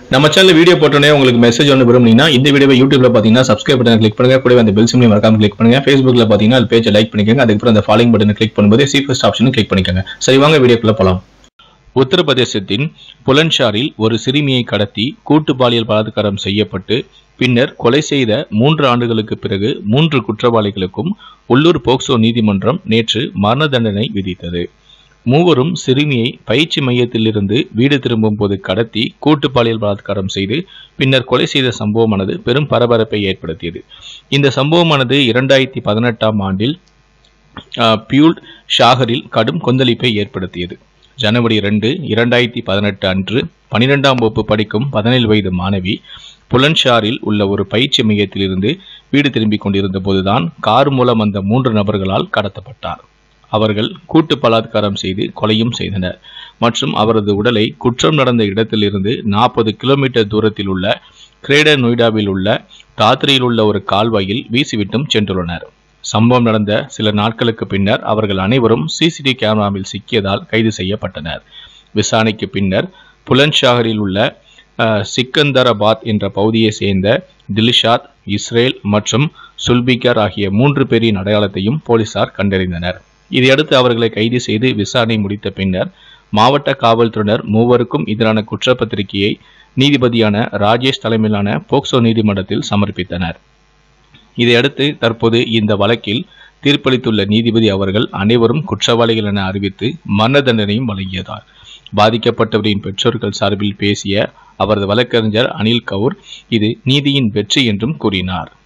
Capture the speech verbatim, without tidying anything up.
நம்ம channel video போட்டோனே உங்களுக்கு message ஒன்று விரும்புனீங்கன்னா இந்த வீடியோவை யூடியூப்ல பாத்தீங்கன்னா சப்ஸ்கிரைப் பட்டனை கிளிக் பண்ணுங்க, கூடவே அந்த பெல் சிம்பலையும் மறக்காம கிளிக் பண்ணுங்க. Facebookல பாத்தீங்கன்னா அது பேஜை லைக் பண்ணிக்கோங்க, அதுக்கப்புறம் அந்த ஃபாலோயிங் பட்டனை கிளிக் பண்ணும்போது சி ஃபர்ஸ்ட் ஆப்ஷனும் கிளிக் பண்ணிக்கோங்க. சரி வாங்க வீடியோக்குள்ள போலாம். உத்தரப்பிரதேசத்தின் புலன்ஷாரில் ஒரு சிறுமியை கடத்தி கூட்டு பாலியல் பலாத்காரம் செய்யப்பட்டு பின்னர் கொலை செய்த மூன்று ஆண்டுகளுக்கு பிறகு மூன்று குற்றவாளிகளுக்கும் உள்ளூர் போக்சோ நீதிமன்றம் நேற்று மரண தண்டனை விதித்தது. மூவரும் சிறுமியை பயிற்சி மையத்திலிருந்து வீடு திரும்பும் போது கடத்தி கூட்டு பாலியல் பலாத்காரம் செய்து பின்னர் கொலை செய்த சம்பவமானது பெரும் பரபரப்பை ஏற்படுத்தியது. இந்த சம்பவமானது இரண்டாயிரத்தி பதினெட்டாம் ஆண்டில் பியூல்ட் ஷாகரில் கடும் கொந்தளிப்பை ஏற்படுத்தியது. ஜனவரி இரண்டு இரண்டாயிரத்தி பதினெட்டு அன்று பனிரெண்டாம் வகுப்பு படிக்கும் பதினேழு வயது மாணவி புலன்ஷாரில் உள்ள ஒரு பயிற்சி மையத்திலிருந்து வீடு திரும்பிக் கொண்டிருந்த போதுதான் கார் மூலம் அந்த மூன்று நபர்களால் கடத்தப்பட்டார். அவர்கள் கூட்டு பலாத்காரம் செய்து கொலையும் செய்தனர் மற்றும் அவரது உடலை குற்றம் நடந்த இடத்திலிருந்து நாற்பது கிலோமீட்டர் தூரத்தில் உள்ள கிரேட்டர் நொய்டாவில் உள்ள தாத்ரியில் உள்ள ஒரு கால்வாயில் வீசிவிட்டும் சென்றுள்ளனர். சம்பவம் நடந்த சில நாட்களுக்கு பின்னர் அவர்கள் அனைவரும் சிசிடிவி கேமராவில் சிக்கியதால் கைது செய்யப்பட்டனர். விசாரணைக்கு பின்னர் புலன்ஷாகரில் உள்ள சிக்கந்தராபாத் என்ற பகுதியை சேர்ந்த தில்ஷாத், இஸ்ரேல் மற்றும் சுல்பிகர் ஆகிய மூன்று பேரின் அடையாளத்தையும் போலீசார் கண்டறிந்தனர். இதையடுத்து அவர்களை கைது செய்து விசாரணை முடித்த பின்னர் மாவட்ட காவல்துறையினர் மூவருக்கும் எதிரான குற்றப்பத்திரிகையை நீதிபதியான ராஜேஷ் தலைமையிலான போக்சோ நீதிமன்றத்தில் சமர்ப்பித்தனர். இதையடுத்து தற்போது இந்த வழக்கில் தீர்ப்பளித்துள்ள நீதிபதி அவர்கள் அனைவரும் குற்றவாளிகள் என அறிவித்து மரண தண்டனையும் வழங்கியதார். பாதிக்கப்பட்டவரின் பெற்றோர்கள் சார்பில் பேசிய அவரது வழக்கறிஞர் அனில் கவுர் இது நீதியின் வெற்றி என்றும் கூறினார்.